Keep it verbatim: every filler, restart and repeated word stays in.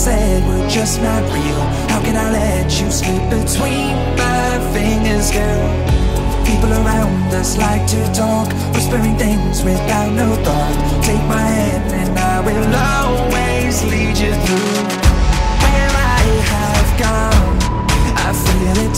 said were just not real. How can I let you slip between my fingers, girl? People around us like to talk, whispering things without no thought. Take my hand and I will always lead you through. Where I have gone, I feel it